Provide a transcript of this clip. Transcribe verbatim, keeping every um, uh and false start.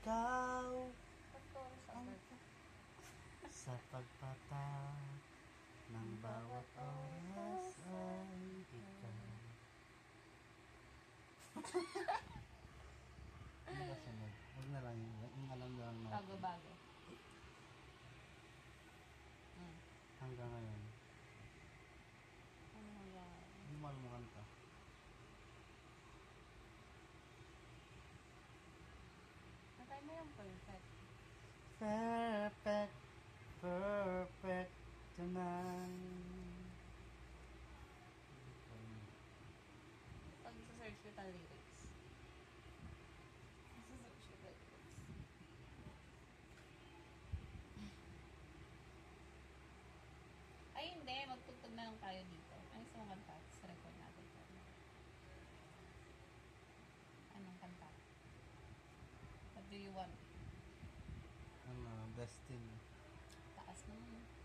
ikaw Pagturo sa ang agad. sa pagpataw ng bawat oras ay ikaw. Ano ba sunod? Huwag na lang yun. Yung alam na lang natin. Bago-bago. Hmm. Hanggang ngayon. Ano mo yan? Hindi mo alam mo kanta. Natay mo yung perfect. Perfect, perfect tonight. Pag sa-search kita lyrics. Sa-search kita lyrics. Ay hindi, magtugtog na lang tayo dito. Ano gusto mong kanta? Sa record natin to. Anong kanta? What do you want? Ano, Destiny. Taas mo.